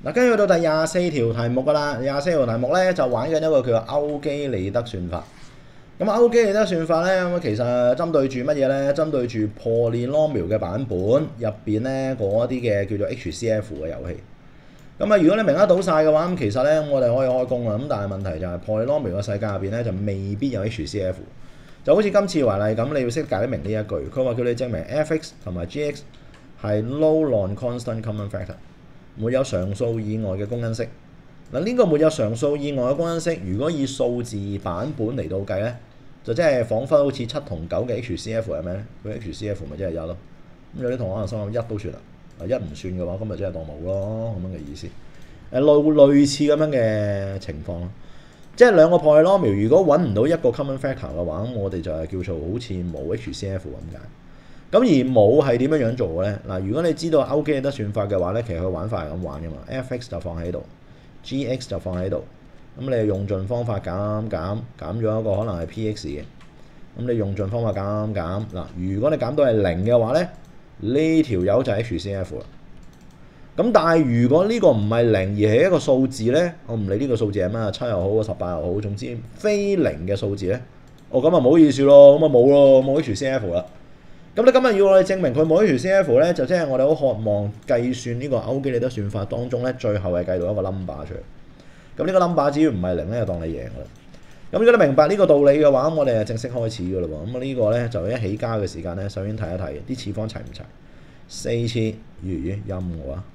嗱，跟住到第24條題目㗎啦。24條題目咧就玩緊一個叫做歐基利德算法。咁歐基利德算法咧，咁其實針對住乜嘢咧？針對住 polynomial 嘅版本入邊咧嗰啲嘅叫做 HCF 嘅遊戲。咁啊，如果你明得到晒嘅話，咁其實咧我哋可以開工啦。咁但係問題就係 polynomial 嘅世界入邊咧就未必有 HCF。就好似今次為例咁，你要識解得明呢一句。佢話叫你證明 f(x) 同埋 g(x) 係 low non-constant common factor， 沒有常數以外嘅公因式。嗱，呢個沒有常數以外嘅公因式，如果以數字版本嚟到計咧，就即係彷彿好似7同9嘅 HCF 係咩咧？佢 HCF 咪即係1咯。咁有啲同學可能心諗1都算啦，1唔算嘅話，咁咪即係當冇咯咁樣嘅意思。類似咁樣嘅情況咯。即係兩個 polynomial 如果揾唔到一個 common factor 嘅話，咁我哋就係叫做好似冇 HCF 咁解。咁而冇係點樣做嘅咧？嗱，如果你知道歐基利德算法嘅話咧，其實佢玩法係咁玩嘅嘛。f(x) 就放喺度 ，g(x) 就放喺度。咁你用盡方法減咗一個可能係 p(x) 嘅。咁你用盡方法減。嗱，如果你減到係0嘅話咧，呢條友就係 HCF 啦。咁但係如果呢個唔係0而係一個數字咧，我唔理呢個數字係咩，7又好，18又好，總之非0嘅數字咧，咁啊唔好意思咯，咁啊冇咯，冇 HCF 啦。咁你今日要我哋證明佢冇 HCF 咧，就即係我哋好渴望計算呢個歐基利德算法當中咧，最後係計到一個 number 出嚟。咁呢個 number 只要唔係0咧，就當你贏㗎啦。咁如果你明白呢個道理嘅話，咁我哋就正式開始㗎啦喎。咁呢個咧就一起加嘅時間咧，首先睇一睇啲次方齊唔齊。4次陰我啊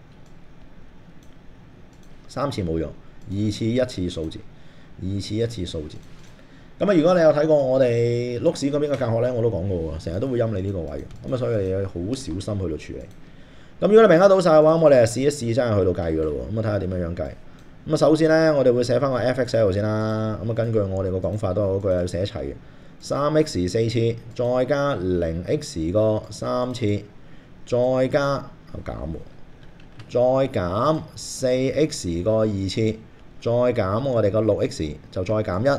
，3次冇用，2次1次數字，2次1次數字。咁啊，如果你有睇過我哋碌屎嗰邊嘅教學咧，我都講過喎，成日都會陰你呢個位嘅。咁啊，所以你要好小心去到處理。咁如果你明得到晒嘅話，我哋就試一試真係去到計㗎咯喎。咁啊，睇下點樣計。咁啊，首先咧，我哋會寫翻個 f(x) 喺度先啦。咁啊，根據我哋個講法都係嗰句係寫齊嘅。3x 4次，再加0x 個3次，再加再減 4x 個2次，再減我哋個6x 就再減1。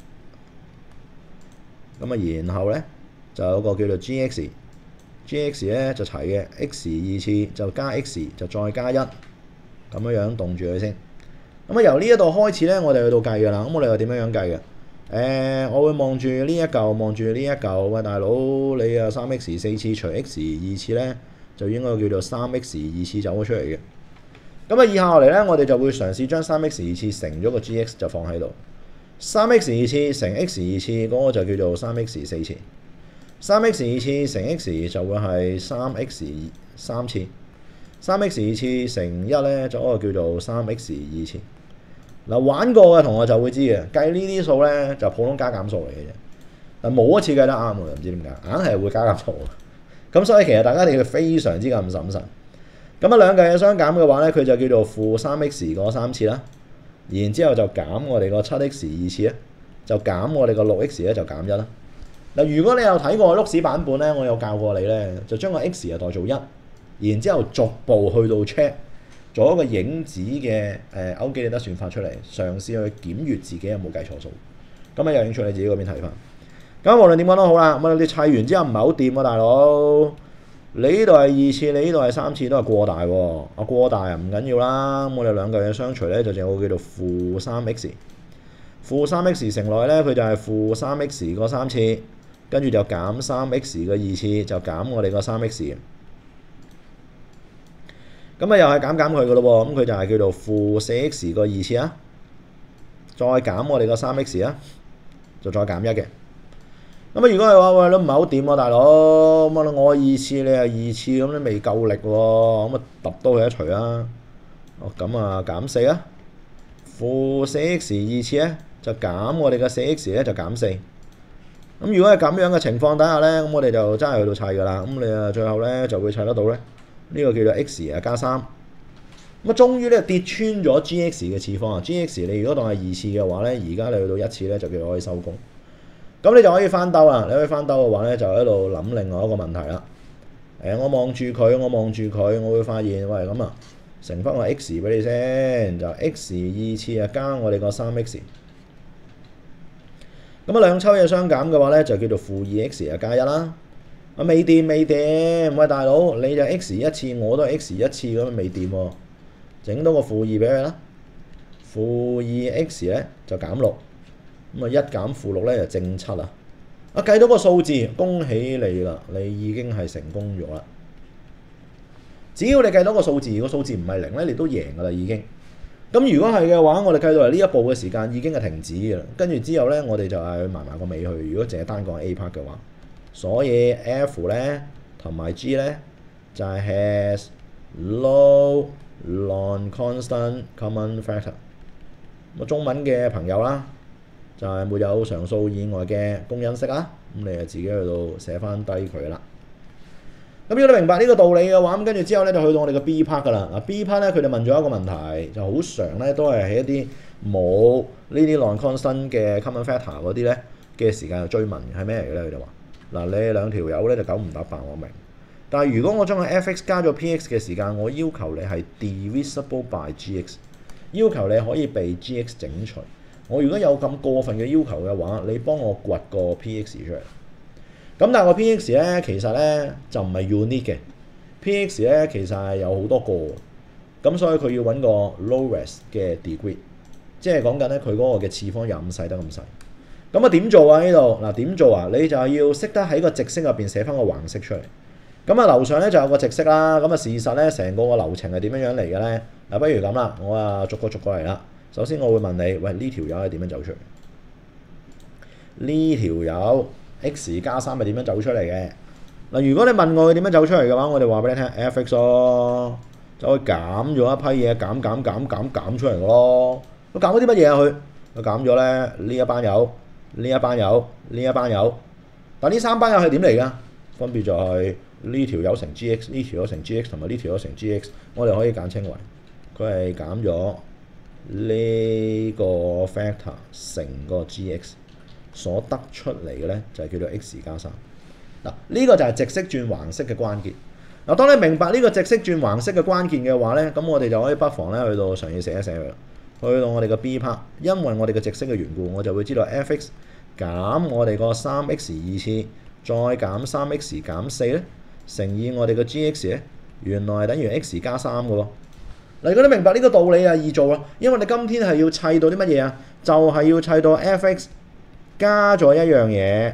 咁啊，然後咧就有個叫做 g(x) 咧就齊嘅 x 2次就加 x 就再加1，咁樣凍住佢先。咁啊，由呢一度開始咧，我哋去到計㗎啦。咁我哋又點樣計嘅？我會望住呢一嚿，望住呢一嚿。喂，大佬，你啊3x 4次除 x 2次咧，就應該叫做3x 2次走咗出嚟嘅。咁啊，以下落嚟咧，我哋就會嘗試將3x 2次乘咗個 g(x) 就放喺度。3x 2次乘 x 2次嗰個就叫做3x 4次。3x 2次乘 x 就會係3x 3次。3x 2次乘1咧，就嗰個叫做3x 2次。嗱，玩過嘅同學就會知嘅，計呢啲數咧就普通加減數嚟嘅啫。但冇一次計得啱喎，唔知點解，硬係會加減數。咁所以其實大家一定要非常之咁審慎。咁啊，兩計嘅相減嘅話咧，佢就叫做負3x 嗰3次啦。然之後就減我哋個7x 2次咧，就減我哋個6x 咧就減1啦。嗱，如果你有睇過碌屎版本咧，我有教過你咧，就將個 x 啊代做1，然之後逐步去到 check，做一個影子嘅歐基利德算法出嚟，嘗試去檢閲自己有冇計錯數。咁啊，有興趣你自己嗰邊睇翻。咁無論點講都好啦，咁你砌完之後唔係好掂喎，大佬。你呢度係2次，你呢度係3次，都係過大喎。過大啊唔緊要啦，我哋兩嚿嘢相除咧，就淨有個叫做負3x。負3x 乘落去咧，佢就係負3x 個3次，跟住就減3x 個2次，就減我哋個3x。咁啊，又係減佢嘅咯喎，咁佢就係叫做負4x 個2次啊，再減我哋個3x 啊，就再減1嘅。咁啊，如果係話喂，都唔係好掂喎，大佬，咁啊我2次，你係2次，咁你未夠力喎，咁啊揼多佢一錘啊。咁啊減4啊，負4x 2次咧就減我哋嘅4x 咧就減4。咁如果係咁樣嘅情況底下咧，咁我哋就真係去到砌㗎啦。咁你啊最後咧就會砌得到咧，呢個叫做 x 啊加3。咁啊，終於咧跌穿咗 g(x) 嘅次方啊。g(x) 你如果當係2次嘅話咧，而家你去到1次咧就叫做可以收工。咁你就可以翻兜啦。你可以翻兜嘅話咧，就喺度諗另外一個問題啦。我望住佢，我會發現，喂咁啊，乘翻個 x 俾你先，就 x 2次啊加我哋個3x。咁啊，兩抽嘢相減嘅話咧，就叫做負2x 啊加1啦。啊未掂，喂大佬，你就 x 1次，我都係 x 1次咁未掂喎。 整多個負2俾佢啦。負2 x 咧就減6，咁啊1減負6咧就正7啊！計到個數字，恭喜你啦，你已經係成功咗啦。只要你計到個數字，個數字唔係0咧，你都贏噶啦已經。咁如果係嘅話，我哋計到嚟呢一步嘅時間已經係停止嘅啦。跟住之後咧，我哋就係埋個尾去。如果淨係單講 A part 嘅話，所以 F 咧同埋 G 咧就係 has low non-constant common factor。咁中文嘅朋友啦，就係沒有常數以外嘅公因式啦。咁你就自己去到寫翻低佢啦。咁如果你明白呢個道理嘅話，咁跟住之後咧就去到我哋嘅 B part 噶啦。嗱 B part 咧佢哋問咗一個問題，就好常咧都係喺一啲冇呢啲 non-constant 嘅 common factor 嗰啲咧嘅時間就追問係咩嚟嘅咧？佢就話嗱，你兩條友咧就9唔搭8，我明。但係如果我將個 f(x) 加咗 p(x) 嘅時間，我要求你係 divisible by g(x)， 要求你可以被 g(x) 整除。我如果有咁過分嘅要求嘅話，你幫我掘個 p(x) 出嚟。咁但係個 p(x) 咧其實咧就唔係 unique 嘅 ，p(x) 咧其實係有好多個，咁所以佢要揾個 lowest 嘅 degree， 即係講緊咧佢嗰個嘅次方有咁細得咁細。咁啊點做啊呢度？嗱點做啊？你就係要識得喺個直式入邊寫翻個橫式出嚟。咁啊樓上咧就有個直式啦。咁啊事實咧成個流程係點樣嚟嘅咧？嗱不如咁啦，我啊逐個嚟啦。首先我會問你，喂呢條友係點樣走出嚟？呢條友 x 加3係點樣走出嚟嘅？嗱，如果你問我佢點樣走出嚟嘅話，我哋話俾你聽 f(x) 咯，就可以減咗一批嘢，減出嚟嘅咯。佢減咗啲乜嘢啊？佢減咗咧呢一班友、呢一班友、呢一班友。但呢3班友係點嚟㗎？分別就係呢條友乘 g(x), 呢條友乘 g(x) 同埋呢條友乘 g(x)， 我哋可以簡稱為佢係減咗呢個 factor 乘個 g(x) 所得出嚟嘅咧，就係叫做 x 加3。嗱，呢個就係直式轉橫式嘅關鍵。嗱，當你明白呢個直式轉橫式嘅關鍵嘅話咧，咁我哋就可以不妨咧去到嘗試寫一寫佢啦。去到我哋嘅 B part， 因為我哋嘅直式嘅緣故，我就會知道 f(x) 減我哋個 3x 2次，再減 3x 減4咧，乘以我哋嘅 g(x) 咧，原來係等於 x 加3嘅喎。嗱，如果你明白呢個道理啊，易做啊，因為你今天係要砌到啲乜嘢啊？就係要砌到 f(x) 加咗一樣嘢，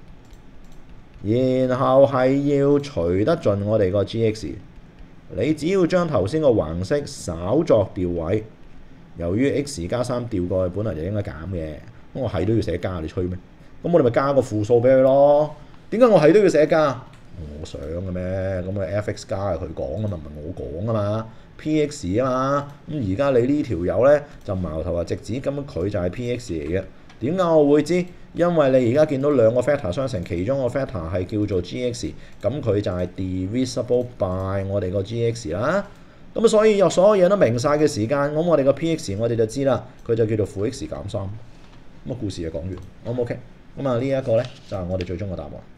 然後係要除得盡我哋個 g(x)。你只要將頭先個橫式稍作調位，由於 x 加3調過去，本來就應該減嘅。咁我係都要寫加，你吹咩？咁我哋咪加個負數俾佢咯。點解我係都要寫加？我想嘅咩？咁啊 f(x) 加係佢講啊嘛，唔係我講啊嘛。p(x) 啊嘛。咁而家你呢條友咧就矛頭話直指，咁佢就係 p(x) 嚟嘅。點解我會知？因為你而家見到兩個 factor 相乘，其中個 factor 係叫做 g(x)， 咁佢就係 divisible by 我哋個 g(x) 啦。咁所以所有嘢都明晒嘅時間，咁我哋個 p(x) 我哋就知啦，佢就叫做負 x 減3。咁啊故事就講完，好唔好 OK？咁啊呢一個咧就係我哋最終嘅答案。